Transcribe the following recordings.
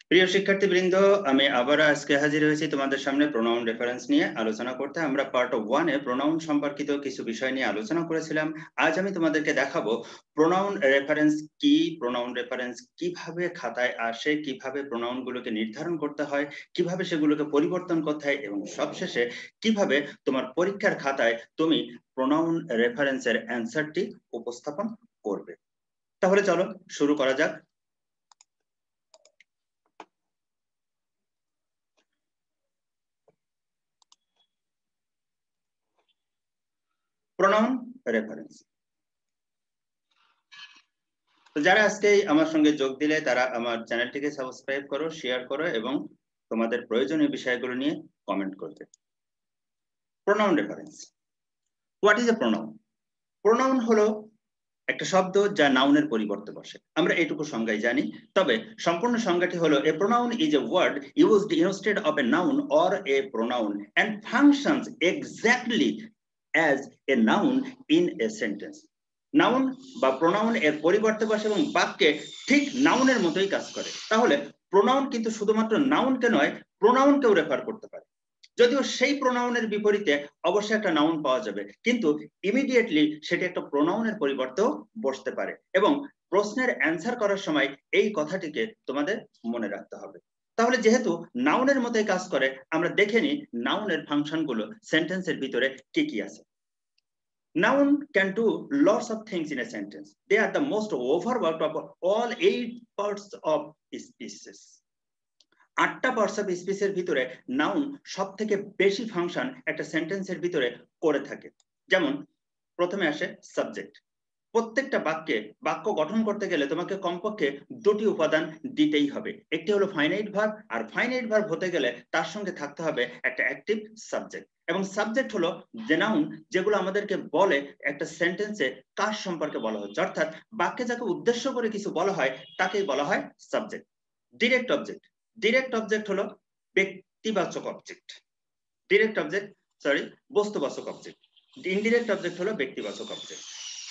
প্রিয় শিক্ষার্থীবৃন্দ, আমি আবার আজকে হাজির হয়েছি তোমাদের সামনে প্রোনাউন রেফারেন্স নিয়ে আলোচনা করতে। আমরা পার্ট 1 এ প্রোনাউন সম্পর্কিত কিছু বিষয় নিয়ে আলোচনা করেছিলাম। আজ আমি তোমাদেরকে দেখাবো প্রোনাউন রেফারেন্স কি, প্রোনাউন রেফারেন্স কিভাবে খাতায় আসে, কিভাবে প্রোনাউন গুলোকে নির্ধারণ করতে হয়, কিভাবে সেগুলোকে পরিবর্তন করতে হয় এবং সবশেষে কিভাবে তোমার পরীক্ষার খাতায় তুমি প্রোনাউন রেফারেন্সের অ্যান্সারটি উপস্থাপন করবে। তাহলে চলো শুরু করা যাক। Pronoun reference. তো যারা আজকে আমার সঙ্গে যোগ দিলে তারা আমার চ্যানেলটিকে সাবস্ক্রাইব করো, শেয়ার করো এবং তোমাদের প্রয়োজনীয় বিষয়গুলো নিয়ে কমেন্ট করবে। Pronoun reference. What is a pronoun? Pronoun হলো একটা শব্দ যা নাউনের পরিবর্তে বসে। আমরা এইটুকু সংজ্ঞাই জানি, তবে সম্পূর্ণ সংজ্ঞাটি হলো a pronoun is a word used instead of a noun or a pronoun and functions exactly as a noun in a sentence. Noun বা প্রোনাউন এর পরিবর্তে বসে এবং বাক্যে ঠিক নাউনের মতোই কাজ করে। তাহলে প্রোনাউন কিন্তু শুধুমাত্র নাউনকে নয়, প্রোনাউনকেও রেফার করতে পারে। যদিও সেই প্রোনাউনের বিপরীতে অবশ্যই একটা নাউন পাওয়া যাবে, কিন্তু ইমিডিয়েটলি সেটি একটা প্রোনাউনের পরিবর্তেও বসতে পারে এবং প্রশ্নের অ্যান্সার করার সময় এই কথাটিকে তোমাদের মনে রাখতে হবে। তাহলে যেহেতু নাউনের মতোই কাজ করে, আমরা দেখে নিই নাউনের ফাংশনগুলো সেন্টেন্সের ভিতরে কি কি আছে। Noun can do lots of things in a sentence. They are the most overworked of all 8 parts of species. 8টা পার্টস অফ স্পিচের ভিতরে নাউন সব থেকে বেশি ফাংশন একটা সেন্টেন্সের ভিতরে করে থাকে। যেমন প্রথমে আসে সাবজেক্ট। প্রত্যেকটা বাক্য গঠন করতে গেলে তোমাকে কমপক্ষে দুটি উপাদান দিতেই হবে। একটি হলো ফাইনাইট ভার্ব, আর ফাইনাইট ভার্ব হতে গেলে তার সঙ্গে থাকতে হবে একটা অ্যাক্টিভ সাবজেক্ট। এবং সাবজেক্ট হলো যে নাউন যেগুলো আমাদেরকে বলে একটা সেন্টেন্সে কার সম্পর্কে বলা হচ্ছে, অর্থাৎ বাক্যে যাকে উদ্দেশ্য করে কিছু বলা হয় তাকেই বলা হয় subject. Direct object. Direct object হলো ব্যক্তিবাচক অবজেক্ট। ডিরেক্ট অবজেক্ট বস্তুবাচক অবজেক্ট। ইনডিরেক্ট অবজেক্ট হলো ব্যক্তিবাচক object.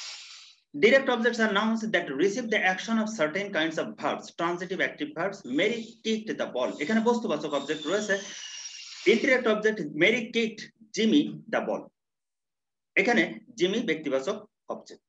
Direct objects are nouns that receive the action of certain kinds of verbs, transitive active verbs. Mary kicked the ball. এখানে বস্তুবাচক object রয়েছে। Indirect object, Mary kicked Jimmy the ball. এখানে Jimmy ব্যক্তিবাচক object.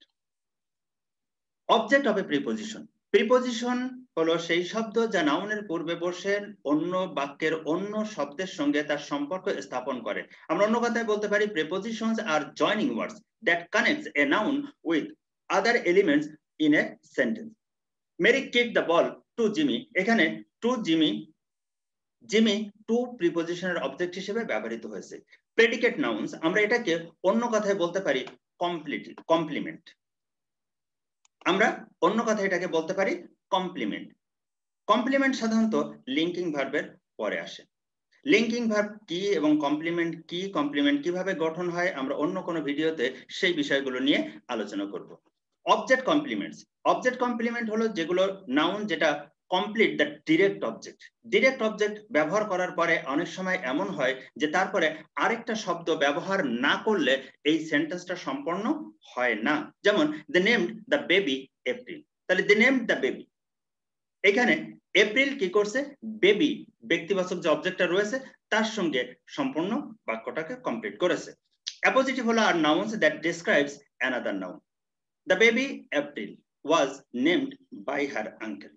Object of a preposition. Preposition হলো সেই শব্দ যা নাউনের পূর্বে বসে অন্য বাক্যের অন্য শব্দের সঙ্গে তার সম্পর্ক স্থাপন করে। আমরা অন্য কথায় বলতে পারি prepositions are joining words that connects a noun with other elements in a sentence. Mary kicked the ball to Jimmy. এখানে to Jimmy to প্রিপোজিশনের অবজেক্ট হিসেবে ব্যবহৃত হয়েছে। প্রেডিকেট নাউন্স, আমরা এটাকে অন্য কথায় বলতে পারি কমপ্লিমেন্ট। আমরা অন্য কথায় এটাকে বলতে পারি কমপ্লিমেন্ট। কমপ্লিমেন্ট সাধারণত লিঙ্কিং ভার্বের পরে আসে। লিঙ্কিং ভার্ব কি এবং কমপ্লিমেন্ট কি, কমপ্লিমেন্ট কিভাবে গঠন হয়, আমরা অন্য কোনো ভিডিওতে সেই বিষয়গুলো নিয়ে আলোচনা করব। Object compliments. অবজেক্ট কমপ্লিমেন্ট হলো যেগুলো নাউন যেটা complete the direct object. Direct object ব্যবহার করার পরে অনেক সময় এমন হয় যে তারপরে আরেকটা শব্দ ব্যবহার না করলে এই সেন্টেন্সটা সম্পূর্ণ হয় না। যেমন they named the baby April. তাহলে দে নেমড দ্য বেবি, এখানে এপ্রিল কি করছে, বেবি ব্যক্তিবাচক যে অবজেক্টটা রয়েছে তার সঙ্গে সম্পূর্ণ বাক্যটাকে কমপ্লিট করেছে। অ্যাপোজিটিভ হলো আর nouns that describes another noun. The baby April was named by her uncle.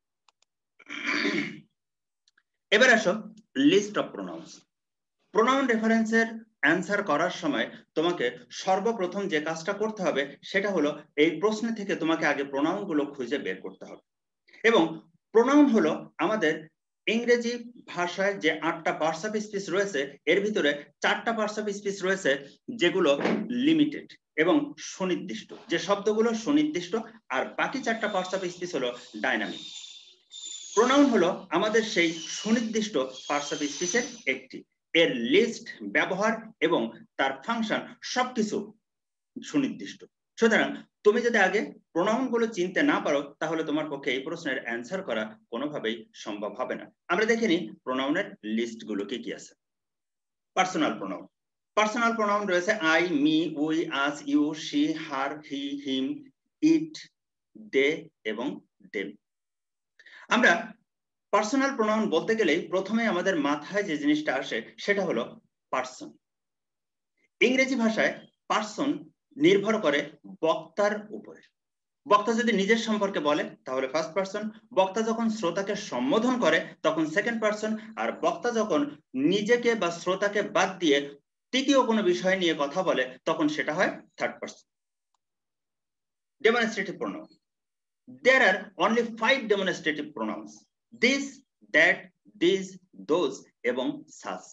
এবার আসো লিস্ট অফ প্রোনাউন্স। প্রোনাউন রেফারেন্সের অ্যান্সার করার সময় তোমাকে সর্বপ্রথম যে কাজটা করতে হবে সেটা হলো এই প্রশ্ন থেকে তোমাকে আগে প্রোনাউন গুলো খুঁজে বের করতে হবে। এবং প্রোনাউন হলো আমাদের ইংরেজি ভাষায় যে 8টা পার্টস অফ স্পিচ রয়েছে এর ভিতরে 4টা পার্টস অফ স্পিচ রয়েছে যেগুলো লিমিটেড এবং সুনির্দিষ্ট, যে শব্দগুলো সুনির্দিষ্ট, আর বাকি 4টা পার্টস অফ স্পিচ হলো ডাইনামিক। প্রোনাউন হলো আমাদের সেই সুনির্দিষ্ট পার্টস অফ স্পিচের একটি। এর লিস্ট, ব্যবহার এবং তার ফাংশন সবকিছু সুনির্দিষ্ট। সুতরাং তুমি যদি আগে প্রোনাউন গুলো চিনতে না পারো তাহলে তোমার পক্ষে এই প্রশ্নের অ্যান্সার করা কোনোভাবেই সম্ভব হবে না। আমরা দেখে নিই প্রোনাউনের লিস্ট গুলো কি কি আছে। Personal pronoun. পার্সোনাল প্রোনাউন রয়েছে I, me, we, us, you, she, her, he, him, it, they এবং দেম। আমরা পার্সোনাল প্রোনাউন বলতে গেলেই প্রথমে আমাদের মাথায় যে জিনিসটা আসে সেটা হলো পার্সন। ইংরেজি ভাষায় পার্সন নির্ভর করে বক্তার উপরে। বক্তা যদি নিজের সম্পর্কে বলে তাহলে ফার্স্ট পার্সন, বক্তা যখন শ্রোতাকে সম্বোধন করে তখন সেকেন্ড পার্সন, আর বক্তা যখন নিজেকে বা শ্রোতাকে বাদ দিয়ে তৃতীয় কোনো বিষয় নিয়ে কথা বলে তখন সেটা হয় third person. Demonstrative pronoun, there are only 5 demonstrative pronouns: this, that, these, those এবং such.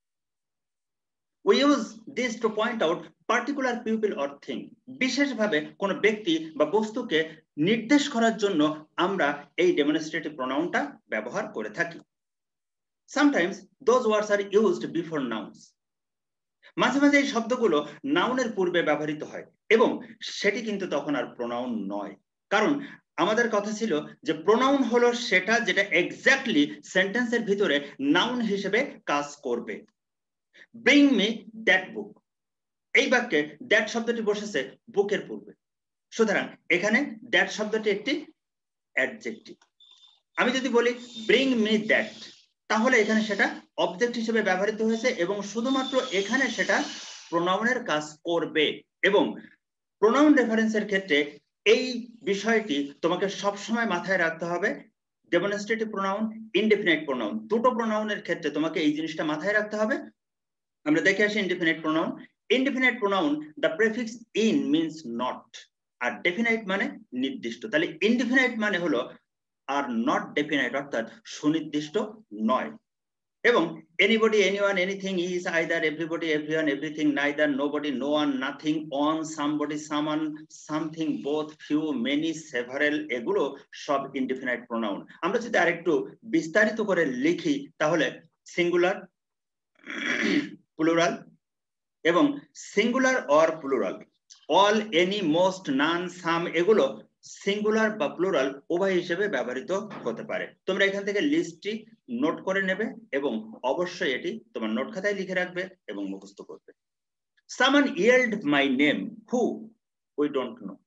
We use this to point out particular people or thing. বিশেষভাবে কোনো ব্যক্তি বা বস্তুকে নির্দেশ করার জন্য আমরা এই ডেমনস্ট্রেটিভ প্রোনাউনটা ব্যবহার করে থাকি। Sometimes those words are used before nouns. মাঝে মাঝে এই শব্দগুলো নাউনের পূর্বে ব্যবহৃত হয় এবং সেটি কিন্তু তখন আর প্রোনাউন নয়, কারণ আমাদের কথা ছিল যে প্রোনাউন হলো সেটা যেটা এক্স্যাক্টলি সেন্টেন্সের ভিতরে নাউন হিসেবে কাজ করবে। ব্রিং মি দ্যাট বুক, এই বাক্যে দ্যাট শব্দটি বসেছে বুকের পূর্বে, সুতরাং এখানে দ্যাট শব্দটি একটি অ্যাডজেক্টিভ। আমি যদি বলি ব্রিং মি দ্যাট, তাহলে এখানে সেটা অবজেক্ট হিসেবে ব্যবহৃত হয়েছে এবং শুধুমাত্র এখানে সেটা প্রোনাউনের কাজ করবে। এবং প্রোনাউন রেফারেন্সের ক্ষেত্রে এই বিষয়টি তোমাকে সবসময় মাথায় রাখতে হবে। ডেমনস্ট্রেটিভ প্রোনাউন, ইনডেফিনাইট প্রোনাউন, দুটো প্রোনাউনের ক্ষেত্রে তোমাকে এই জিনিসটা মাথায় রাখতে হবে। আমরা দেখে আসি indefinite pronoun. Indefinite pronoun the prefix in means not, আর ডেফিনাইট মানে নির্দিষ্ট। তাহলে ইনডেফিনাইট মানে হলো আর নট ডেফিনাইট, অর্থাৎ সুনির্দিষ্ট নয়। এবং anybody, anyone, anything is either everybody, everyone, everything, neither, nobody, no one, nothing, on, somebody, someone, something, both, few, many, several, এগুলো সব ইনডেফিনাইট প্রোনাউন। আমরা যদি আরেকটু বিস্তারিত করে লিখি তাহলে সিঙ্গুলার, প্লুরাল এবং singular or plural, all, any, most, none, some, এগুলো সিঙ্গুলার বা প্লুরাল উভয় হিসেবে ব্যবহৃত হতে পারে। তোমরা এখান থেকে লিস্টটি নোট করে নেবে এবং অবশ্যই এটি তোমার নোট খাতায় লিখে রাখবে এবং মুখস্থ করবে। Someone yelled my name. Who? We don't know.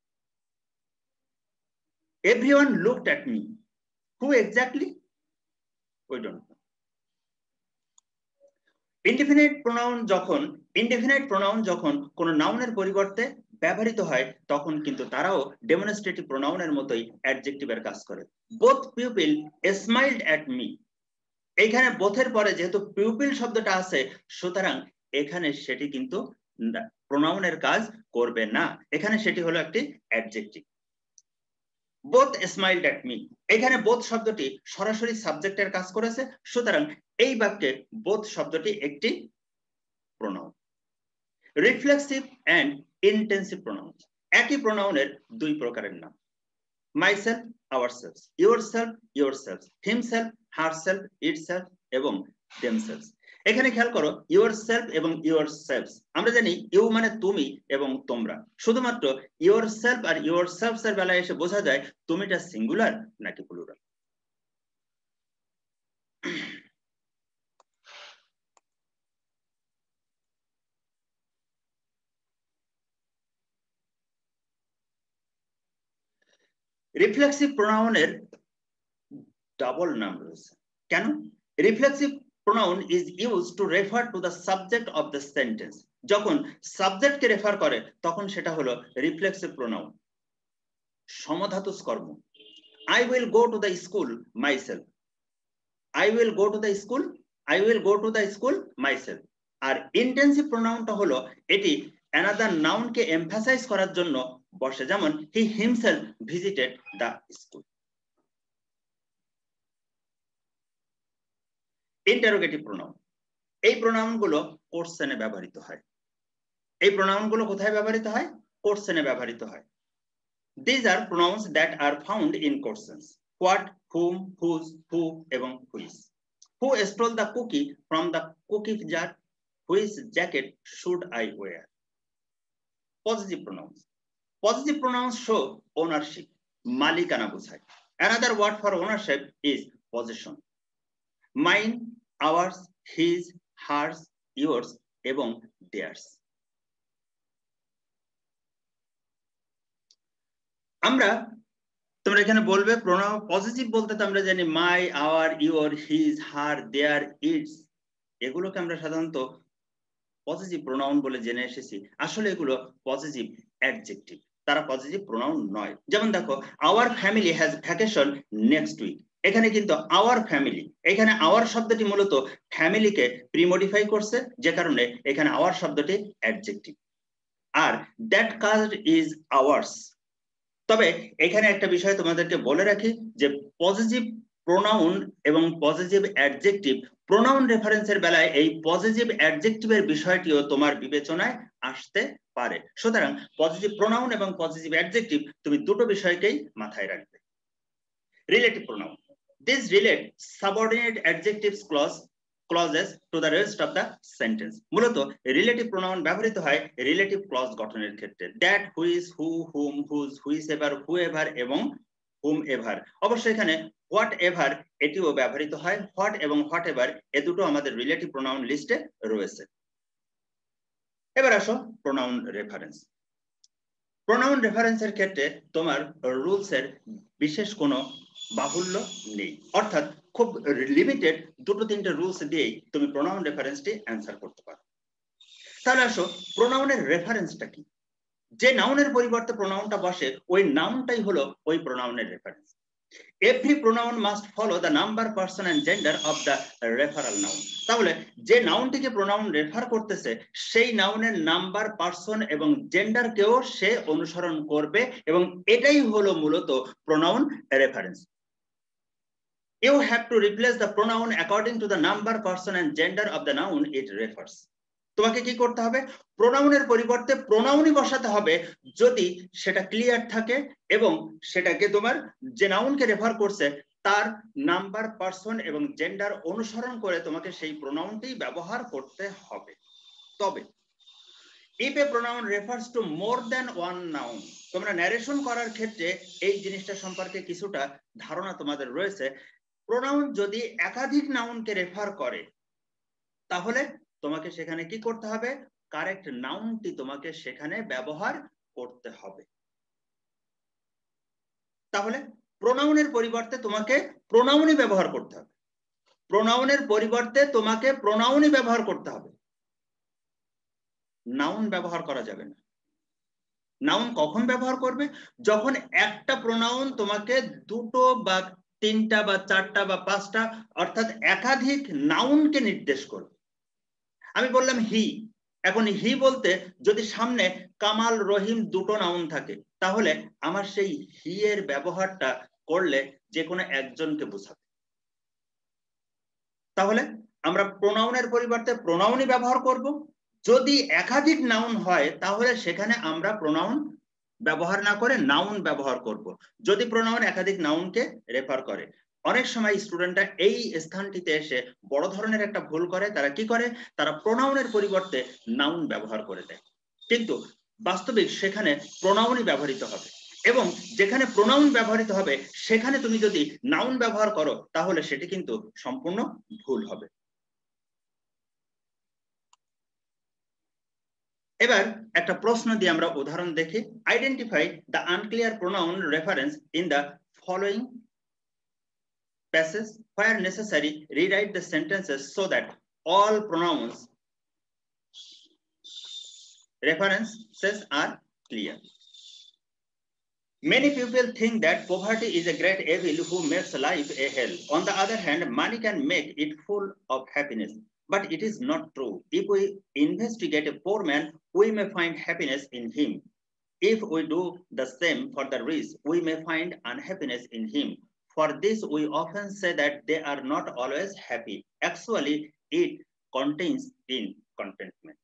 Everyone looked at me. Who exactly? We don't know. Indefinite pronoun যখন কোনো নাউনের পরিবর্তে ব্যবহৃত হয় তখন কিন্তু তারাও ডেমনস্ট্রেটিভ প্রোনাউনের মতোই অ্যাডজেক্টিভের কাজ করে। both pupil smiled at me, এইখানে বোথের পরে যেহেতু পিউপিল শব্দটা আছে সুতরাং এখানে সেটি কিন্তু প্রোনাউনের কাজ করবে না, এখানে সেটি হলো একটি adjective. both smiled at me, এখানে both শব্দটি সরাসরি সাবজেক্টের কাজ করেছে, সুতরাং এই বাক্যে both শব্দটি একটি pronoun. Reflexive and intensive pronoun, একই প্রোনাউনের দুই প্রকারের নাম। myself, ourselves, yourself, yourselves, himself, herself, itself এবং themselves। এখানে খেয়াল করো yourself এবং yourselves, আমরা জানি ইউ মানে তুমি এবং তোমরা, শুধুমাত্র yourself আর yourselves এর বেলায় এসে বোঝা যায় তুমিটা সিঙ্গুলার নাকি প্লুরাল। রিফ্লেক্সিভ প্রোনাউনের ডাবল নাম রয়েছে। কেন? Reflexive pronoun is used to refer to the subject of the sentence. যখন সাবজেক্টকে রেফার করে তখন সেটা হলো রিফ্লেক্সিভ প্রোনাউন। সমধাতুজ কর্ম, I will go to the school myself, I will go to the school, I will go to the school myself। আর intensive প্রোনাউনটা হলো এটি another noun কে এমফাসাইজ করার জন্য বসে, যেমন he himself visited the school। Interrogative pronoun, এই প্রোনাউনগুলো কোশ্চেনে ব্যবহৃত হয়। এই প্রোনাউনগুলো কোথায় ব্যবহৃত হয়? কোশ্চেনে ব্যবহৃত হয়। These are pronouns that are found in questions: what, whom, whose, who এবং which। Who stole the cookie from the cookie jar? Which jacket should I wear? Positive pronouns, positive pronouns show ownership, মালিকানা বোঝায়। Another word for ownership is possession. Mine, ours, his, hers, yours এবং theirs। আমরা তোমরা এখানে বলবে pronoun positive বলতে তো আমরা জানি my, our, your, his, her, their, its, এগুলোকে আমরা সাধারণত পজিটিভ প্রোনাউন বলে জেনে এসেছি। আসলে এগুলো পজিটিভ অ্যাডজেক্টিভ, তারা পজিটিভ প্রোনাউন নয়। যেমন দেখো, our family has vacation next week, এখানে কিন্তু আওয়ার ফ্যামিলি, এখানে আওয়ার শব্দটি মূলত ফ্যামিলিকে প্রিমডিফাই করছে, যে কারণে এখানে আওয়ার শব্দটি অ্যাডজেক্টিভ। আর দ্যাট কার ইজ আওয়ার্স। তবে এখানে একটা বিষয় তোমাদেরকে বলে রাখি যে পজিটিভ প্রোনাউন এবং পজিটিভ অ্যাডজেক্টিভ, প্রোনাউন রেফারেন্সের বেলায় এই পজিটিভ অ্যাডজেক্টিভের বিষয়টিও তোমার বিবেচনায় আসতে পারে। সুতরাং পজিটিভ প্রোনাউন এবং পজিটিভ অ্যাডজেক্টিভ তুমি দুটো বিষয়কেই মাথায় রাখবে। Relative pronoun, this relate subordinate adjectives clauses to the rest of the sentence। মূলত রিলেটিভ প্রোনাউন ব্যবহৃত হয় রিলেটিভ ক্লজ গঠনের ক্ষেত্রে। That, which, who, whom, whose, whichever, whoever এবং হুমএভার। অবশ্য এখানে হোয়াট এভার এটিও ব্যবহৃত হয়। হোয়াট এবং হোয়াট এভার এ দুটো আমাদের রিলেটিভ প্রোনাউন লিস্টে রয়েছে। এবার আসো প্রোনাউন রেফারেন্স। প্রোনাউন রেফারেন্সের ক্ষেত্রে তোমার রুলসের বিশেষ কোনো বাহুল্য নেই, অর্থাৎ খুব লিমিটেড দুটো তিনটে রুলস দিয়েই তুমি প্রোনাউন রেফারেন্সটি অ্যান্সার করতে পারো। তাহলে আসো প্রোনাউনের রেফারেন্সটা কি। যে নাউনের পরিবর্তে প্রোনাউনটা বসে ওই নাউনটাই হলো ওই প্রোনাউনের reference. Every pronoun must follow the number, person and gender of the referral noun। তাহলে যে নাউনটিকে প্রোনাউন রেফার করতেছে সেই নাউনের নাম্বার, পারসন এবং জেন্ডারকেও সে অনুসরণ করবে, এবং এটাই হলো মূলত pronoun reference. You have to replace the pronoun according to the number, person and gender of the noun it refers। তোমাকে কি করতে হবে, প্রোনাউনের পরিবর্তে প্রোনাউনই বসাতে হবে যদি সেটা ক্লিয়ার থাকে এবং সেটাকে তোমার যে নাউনকে রেফার করছে তার নাম্বার, পারসন এবং জেন্ডার অনুসরণ করে তোমাকে সেই প্রোনাউনটি ব্যবহার করতে হবে। তবে if a pronoun refers to more than one noun, তোমরা ন্যারেশন করার ক্ষেত্রে এই জিনিসটা সম্পর্কে কিছুটা ধারণা তোমাদের রয়েছে। প্রোনাউন যদি একাধিক নাউনকে রেফার করে তাহলে তোমাকে সেখানে কি করতে হবে, কারেক্ট নাউনটি তোমাকে সেখানে ব্যবহার করতে হবে। তাহলে প্রোনাউনের পরিবর্তে তোমাকে প্রোনাউনই ব্যবহার করতে হবে। প্রোনাউনের পরিবর্তে তোমাকে প্রোনাউনই ব্যবহার করতে হবে, নাউন ব্যবহার করা যাবে না। নাউন কখন ব্যবহার করবে, যখন একটা প্রোনাউন তোমাকে দুটো বা তিনটা বা চারটা বা পাঁচটা অর্থাৎ একাধিক নাউনকে নির্দেশ করবে। আমি বললাম হি, এখন হি বলতে যদি সামনে কামাল, রহিম দুটো নাউন থাকে তাহলে আমার সেই হি এর ব্যবহারটা করলে যে কোনো একজনকে বোঝাবে। তাহলে আমরা প্রোনাউনের পরিবর্তে প্রোনাউনই ব্যবহার করব। যদি একাধিক নাউন হয় তাহলে সেখানে আমরা প্রোনাউন ব্যবহার না করে নাউন ব্যবহার করব। যদি প্রোনাউন একাধিক নাউনকে রেফার করে, অনেক সময় স্টুডেন্টরা এই স্থানটিতে এসে বড় ধরনের একটা ভুল করে। তারা কি করে, তারা প্রোনাউনের পরিবর্তে নাউন ব্যবহার করে দেয়, কিন্তু বাস্তবিক সেখানে প্রোনাউনই ব্যবহৃত হবে, এবং যেখানে প্রোনাউন ব্যবহৃত হবে সেখানে তুমি যদি নাউন ব্যবহার করো তাহলে সেটি কিন্তু সম্পূর্ণ ভুল হবে। এবার একটা প্রশ্ন দিয়ে আমরা উদাহরণ দেখি। Identify the unclear pronoun reference in the following passages, where necessary rewrite the sentences so that all pronouns references are clear। Many people think that poverty is a great evil who makes life a hell. On the other hand, money can make it full of happiness, but it is not true। If we investigate a poor man, we may find happiness in him। If we do the same for the rich, we may find unhappiness in him। For this we often say that they are not always happy। Actually, it contains in contentment।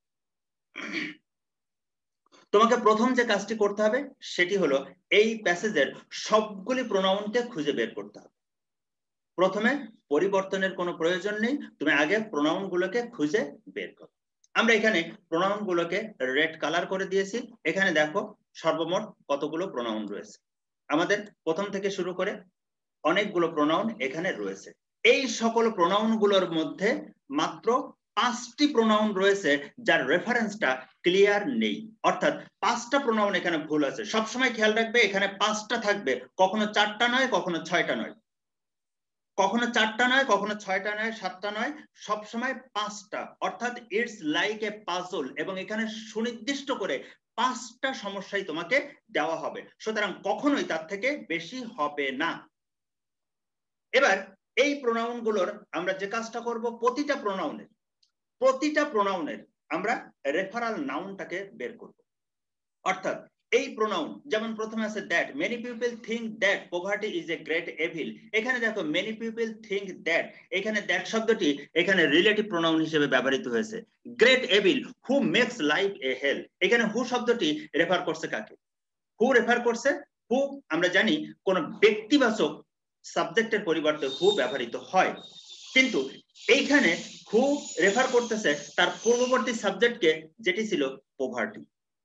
তোমাকে প্রথম যে কাজটি করতে হবে সেটি হলো এই প্যাসেজের সবগুলি প্রোনাউনকে খুঁজে বের করতে হবে। প্রথমে পরিবর্তনের কোনো প্রয়োজন নেই, তুমি আগে প্রোনাউনগুলোকে খুঁজে বের করো। আমরা এখানে প্রোনাউনগুলোকে রেড কালার করে দিয়েছি। এখানে দেখো সর্বমোট কতগুলো প্রোনাউন রয়েছে। আমাদের প্রথম থেকে শুরু করে অনেকগুলো প্রোনাউন এখানে রয়েছে। এই সকল প্রোনাউনগুলোর মধ্যে মাত্র 5টি প্রোনাউন রয়েছে যার রেফারেন্সটা ক্লিয়ার নেই, অর্থাৎ 5টা প্রোনাউন এখানে ভুল আছে। সবসময় খেয়াল রাখবে এখানে 5টা থাকবে, কখনো 4টা নয়, কখনো 6টা নয়, কখনো 4টা নয়, কখনো 6টা নয়, 7টা নয়, সবসময় 5টা, অর্থাৎ ইটস লাইক এ পাজল। এবং এখানে সুনির্দিষ্ট করে 5টা সমস্যাই তোমাকে দেওয়া হবে, সুতরাং কখনোই তার থেকে বেশি হবে না। এবার এই প্রোনাউন গুলোর আমরা যে কাজটা করব, প্রতিটা প্রোনাউনের আমরা রেফারাল নাউনটাকে বের করব। অর্থাৎ এই প্রোনাউন যেমন প্রথমে আছে that, many people think that poverty is a great evil. এখানে দেখো মেনি পিপল থিংক দ্যাট, এখানে দ্যাট শব্দটি এখানে রিলেটিভ প্রোনাউন হিসেবে ব্যবহৃত হয়েছে। Great evil, who makes life a hell, এখানে হু শব্দটি রেফার করছে কাকে? হু রেফার করছে, হু আমরা জানি কোন ব্যক্তিবাচক সাবজেক্টের পরিবর্তে হু ব্যবহৃত হয়, কিন্তু এইখানে হু রেফার করতেছে তার পূর্ববর্তী সাবজেক্টকে, যেটি ছিল poverty.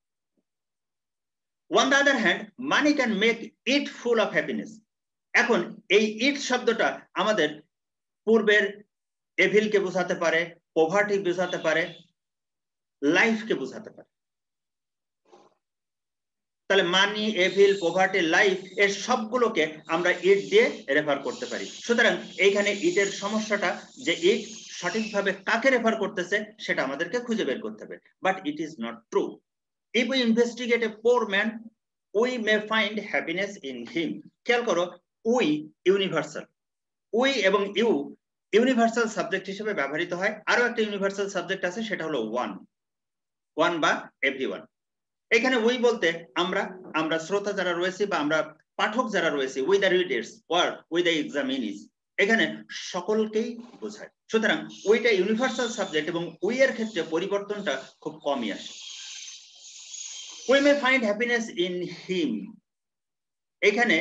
On the other hand, money can make it full of happiness. এখন এই ইট শব্দটা আমাদের পূর্বের এভিলকে বোঝাতে পারে, পভার্টি বোঝাতে পারে, লাইফকে বোঝাতে পারে। তাহলে মানি, এভিল, পভার্টি, লাইফ এর সবগুলোকে আমরা ইট দিয়ে রেফার করতে পারি। সুতরাং এইখানে ইটের সমস্যাটা যে ইট সঠিকভাবে কাকে রেফার করতেছে সেটা আমাদেরকে খুঁজে বের করতে হবে। But it is not true. If we investigate a poor man, we may find happiness in him. খেয়াল করো, we ইউনিভার্সাল, we এবং ইউ ইউনিভার্সাল সাবজেক্ট হিসেবে ব্যবহৃত হয়। আরো একটা ইউনিভার্সাল সাবজেক্ট আছে, সেটা হলো ওয়ান বা এভরিওয়ান। এখানে উই বলতে আমরা শ্রোতা যারা রয়েছে বা আমরা পাঠক যারা রয়েছে, we the readers or we the examinees, এখানে সকলকেই বোঝায়। সুতরাং উইটা ইউনিভার্সাল সাবজেক্ট এবং উই এর ক্ষেত্রে পরিবর্তনটা খুব কমই আসে। We may find happiness in him, এখানে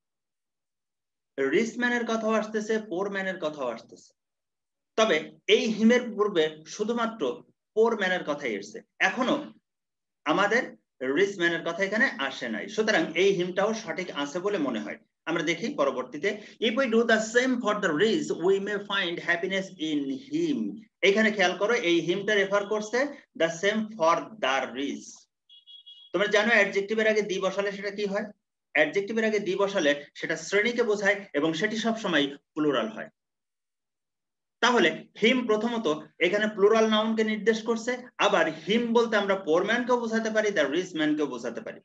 রিচ ম্যানের কথাও আসতেছে, পোর ম্যানের কথাও আসতেছে, তবে এই হিমের পূর্বে শুধুমাত্র পোর ম্যানের কথাই এসেছে, এখনো আমাদের রিচ ম্যানের কথা এখানে আসে নাই। সুতরাং এই হিমটাও সঠিক আছে বলে মনে হয়। আমরা দেখি পরবর্তীতে, if we do the same for the rich we may find happiness in him, এখানে খেয়াল করো এই হিমটা রেফার করছে the same for the rich। তোমরা জানো অ্যাডজেক্টিভের আগে দি বসালে সেটা কি হয়? অ্যাডজেক্টিভের আগে দি বসালে সেটা শ্রেণীকে বোঝায় এবং সেটি সবসময় প্লুরাল হয়। তাহলে হিম প্রথমত এখানে প্লুরাল নাউনকে নির্দেশ করছে, আবার হিম বলতে আমরা পোর ম্যানকেও বোঝাতে পারি, দ্য রিচ ম্যানকেও বোঝাতে পারি।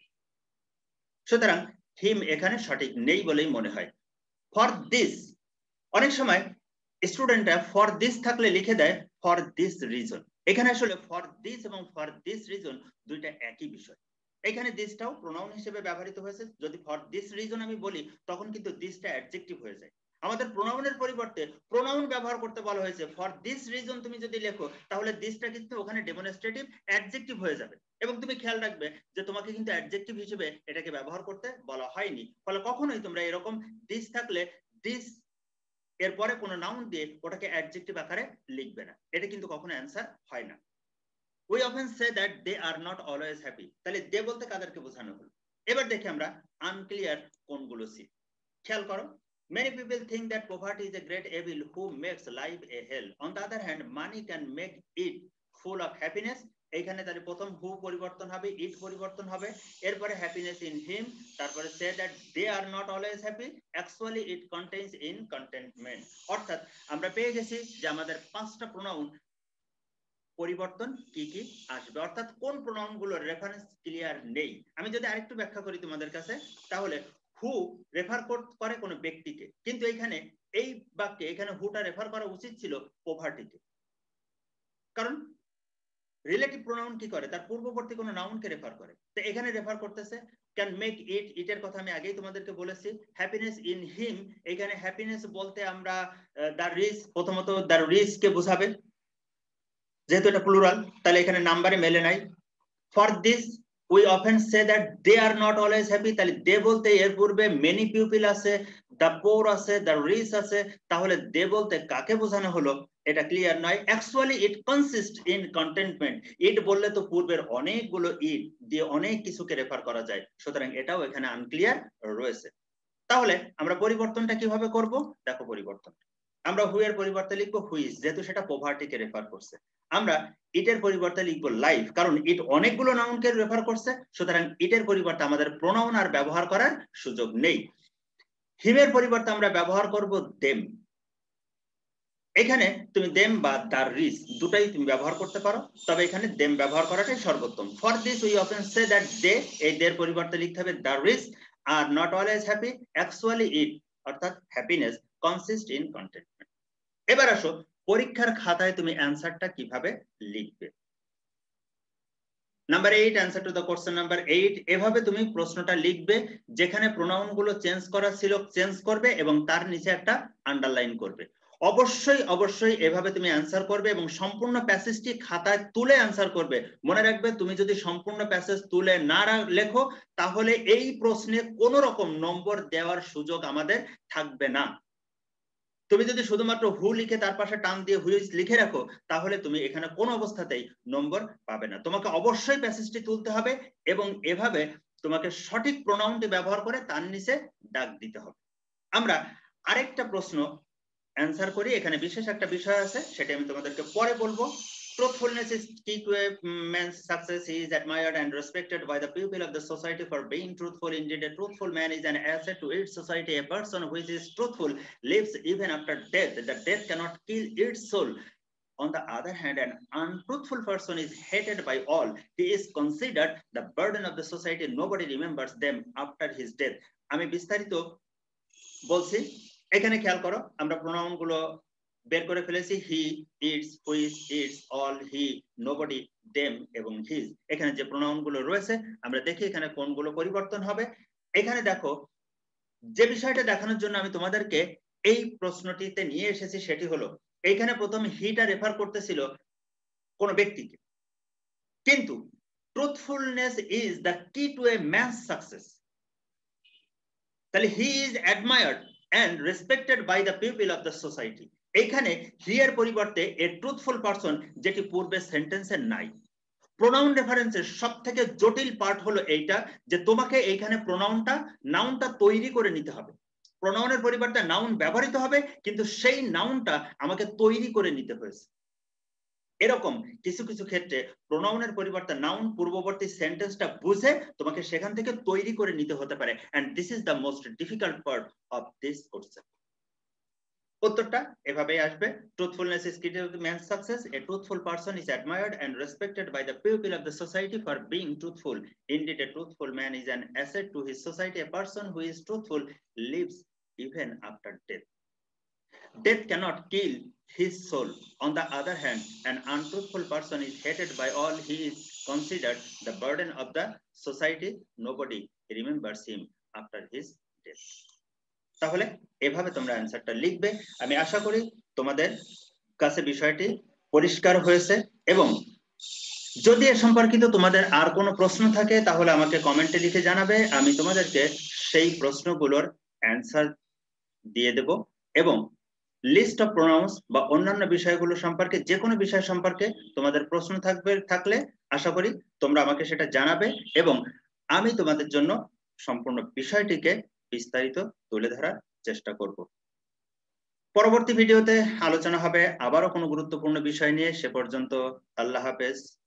সুতরাং হিম এখানে সঠিক নেই বলেই মনে হয়। ফর দিস, অনেক সময় স্টুডেন্টরা ফর দিস থাকলে লিখে দেয় ফর দিস রিজন। এখানে আসলে ফর দিস এবং ফর দিস রিজন দুইটা একই বিষয়। এখানে দিসটাও প্রোনাউন হিসেবে ব্যবহৃত হয়েছে। যদি ফর দিস রিজন আমি বলি তখন কিন্তু দিসটা অ্যাডজেক্টিভ হয়ে যায়। আমাদের প্রোনাউনের পরিবর্তে প্রোনাউন ব্যবহার করতে বলা হয়েছে। ফর দিস রিজন তুমি যদি লেখো তাহলে দিসটা কিন্তু ওখানে ডেমনস্ট্রেটিভ অ্যাডজেক্টিভ হয়ে যাবে। এবং তুমি খেয়াল রাখবে যে তোমাকে কিন্তু অ্যাডজেক্টিভ হিসেবে এটাকে ব্যবহার করতে বলা হয়নি। ফলে কখনোই তোমরা এরকম দিস থাকলে দিস এরপরে কোনো নাউন দিয়ে ওটাকে অ্যাডজেক্টিভ আকারে লিখবে না, এটা কিন্তু কখনো অ্যান্সার হয় না। We often say that they are not always happy, তাহলে দে বলতে কাদেরকে বোঝানো হলো? এবার দেখি আমরা আনক্লিয়ার কোনগুলো সি। খেয়াল করো, many people think that poverty is a great evil who makes life a hell. On the other hand, money can make it full of happiness. এইখানে তাহলে প্রথম হু পরিবর্তন হবে, ইট পরিবর্তন হবে, এরপরে হ্যাপিনেস ইন হিম, তারপরে say that they are not always happy, actually it contains in contentment. অর্থাৎ আমরা পেয়ে গেছি যে আমাদের 5টা প্রোনাউন পরিবর্তন কি কি আসবে, অর্থাৎ কোন প্রোনাউন গুলোর রেফারেন্স ক্লিয়ার নেই। আমি যদি আরেকটু ব্যাখ্যা করি তোমাদের কাছে, তাহলে হু রেফার করে কোনো ব্যক্তিকে, কিন্তু এখানে এই বাক্যে এখানে হুটা রেফার করা উচিত ছিল পভার্টিকে, কারণ রিলেটিভ প্রোনাউন কি করে, তার পূর্ববর্তী কোনো নাউনকে রেফার করে। তো এখানে রেফার করতেছে ক্যান মেক ইট, ইটের কথা আমি আগেই তোমাদেরকে বলেছি। হ্যাপিনেস ইন হিম, এখানে হ্যাপিনেস বলতে আমরা দ্য রিচ, প্রথমত দ্য রিচ কে বোঝাবে, যেহেতু এটা প্লুরাল তাহলে এখানে নাম্বারে মেলে নাই। For this we often say that they are not always happy, তাহলে দে বলতে এর পূর্বে মেনি পিপল আছে, দ্য পোর আছে, দ্য রিচ আছে, তাহলে দে বলতে কাকে বোঝানো হলো এটা ক্লিয়ার নয়। Actually it consist in contentment, it বললে তো পূর্বের অনেকগুলো ইট দিয়ে অনেক কিছুকে রেফার করা যায়, সুতরাং এটাও এখানে আনক্লিয়ার রয়েছে। তাহলে আমরা পরিবর্তনটা কিভাবে করব, দেখো পরিবর্তন। আমরা হু এর পরিবর্তে লিখবো হুইজ, যেহেতু সেটা পভার্টিকে রেফার করছে। আমরা ইটের পরিবর্তে লিখবো লাইফ, কারণ ইট অনেকগুলো নাউনকে রেফার করছে, সুতরাং ইটের পরিবর্তে আমাদের প্রোনাউন আর ব্যবহার করার সুযোগ নেই। হিমের পরিবর্তে আমরা ব্যবহার করব দেম। এখানে তুমি দেম বা দ্য রিচ দুটাই তুমি ব্যবহার করতে পারো, তবে এখানে দেম ব্যবহার করাটাই সর্বোত্তম। For this we often say that they, এই দের পরিবর্তে লিখতে হবে the rich are not always happy, actually it অর্থাৎ হ্যাপিনেস কনসিস্ট ইন কন্টেন্টমেন্ট। এবার আসো পরীক্ষার খাতায় তুমি অ্যানসারটা কিভাবে লিখবে। Number 8, answer to the question number 8, এভাবে তুমি প্রশ্নটা লিখবে, যেখানে প্রোনাউন গুলো চেঞ্জ করা ছিল চেঞ্জ করবে এবং তার নিচে একটা আন্ডারলাইন করবে। অবশ্যই এভাবে তুমি অ্যান্সার করবে এবং সম্পূর্ণ প্যাসেজটি খাতায় তুলে অ্যান্সার করবে। মনে রাখবে, তুমি যদি সম্পূর্ণ প্যাসেজ তুলে না লেখো তাহলে এই প্রশ্নে কোনো রকম নম্বর দেওয়ার সুযোগ আমাদের থাকবে না। তুমি যদি শুধুমাত্র হু লিখে তার পাশে টান দিয়ে হুইজ লিখে রাখো তাহলে তুমি এখানে কোনো অবস্থাতেই নম্বর পাবে না। তোমাকে অবশ্যই প্যাসেজটি তুলতে হবে এবং এভাবে তোমাকে সঠিক প্রোনাউনটি ব্যবহার করে তার নিচে দাগ দিতে হবে। আমরা আরেকটা প্রশ্ন অ্যান্সার করি। এখানে বিশেষ একটা বিষয় আছে, সেটা আমি তোমাদেরকে পরে বলবো। Truthfulness is key to a man's success. He is admired and respected by the people of the society for being truthful. Indeed, a truthful man is an asset to its society. A person who is truthful lives even after death. The death cannot kill its soul. On the other hand, an untruthful person is hated by all. He is considered the burden of the society. Nobody remembers them after his death. আমি বিস্তারিত বলছি, এখানে খেয়াল করো, আমরা pronoun গুলো বের করে ফেলেছি। He, its, which, its, all, he, nobody, them এবং হিজ। এখানে যে প্রোনাউন গুলো রয়েছে আমরা দেখি এখানে কোনগুলো পরিবর্তন হবে। এখানে দেখো, যে বিষয়টা দেখানোর জন্য আমি তোমাদেরকে এই প্রশ্নটিতে নিয়ে এসেছি সেটি হলো, এইখানে প্রথম হিটা রেফার করতেছিল কোন ব্যক্তিকে, কিন্তু truthfulness is the key to a man's success. তাহলে he is admired and respected by the people of the society, এইখানে হি এর পরিবর্তে এ ট্রুথফুল পারসন, যেটি পূর্বে সেন্টেন্সে নাই। প্রোনাউন রেফারেন্সের সবথেকে জটিল পার্ট হলো এইটা, যে তোমাকে এইখানে নাউনটা তৈরি করে নিতে হবে। প্রোনাউনের পরিবর্তে নাউন ব্যবহৃত হবে, কিন্তু সেই নাউনটা আমাকে তৈরি করে নিতে হয়েছে। এরকম কিছু কিছু ক্ষেত্রে প্রোনাউনের পরিবর্তে নাউন পূর্ববর্তী সেন্টেন্সটা বুঝে তোমাকে সেখান থেকে তৈরি করে নিতে হতে পারে, and this is the most difficult part of this course. উত্তরটা এভাবেই আসবে। Truthfulness is key to man's success. A truthful person is admired and respected by the people of the society for being truthful. Indeed, a truthful man is an asset to his society. A person who is truthful lives even after death. Death cannot kill his soul. On the other hand, an untruthful person is hated by all. He is considered the burden of the society. Nobody remembers him after his death. তাহলে এভাবে তোমরা অ্যানসারটা লিখবে। আমি আশা করি তোমাদের কাছে বিষয়টি পরিষ্কার হয়েছে, এবং যদি এ সম্পর্কিত তোমাদের আর কোনো প্রশ্ন থাকে তাহলে আমাকে কমেন্টে লিখে জানাবে। আমি তোমাদেরকে সেই প্রশ্নগুলোর অ্যানসার দিয়ে দেব, এবং লিস্ট অফ প্রোনাউন্স বা অন্যান্য বিষয়গুলো সম্পর্কে, যে কোনো বিষয় সম্পর্কে তোমাদের প্রশ্ন থাকলে আশা করি তোমরা আমাকে সেটা জানাবে, এবং আমি তোমাদের জন্য সম্পূর্ণ বিষয়টিকে বিস্তারিত তুলে ধরার চেষ্টা করব। পরবর্তী ভিডিওতে আলোচনা হবে আবারও কোনো গুরুত্বপূর্ণ বিষয় নিয়ে। সে পর্যন্ত আল্লাহ হাফেজ।